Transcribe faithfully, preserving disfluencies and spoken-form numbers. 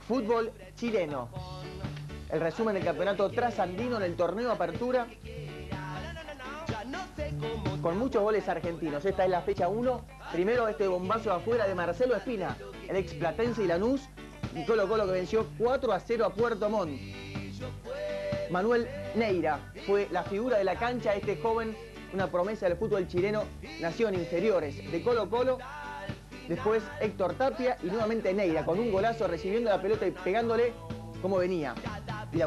Fútbol chileno. El resumen del campeonato trasandino en el torneo Apertura. Con muchos goles argentinos. Esta es la fecha uno. Primero este bombazo de afuera de Marcelo Espina, el ex Platense y Lanús. Y Colo Colo que venció cuatro a cero a Puerto Montt. Manuel Neira fue la figura de la cancha. Este joven, una promesa del fútbol chileno, nació en inferiores de Colo Colo. Después Héctor Tapia y nuevamente Neira con un golazo recibiendo la pelota y pegándole como venía.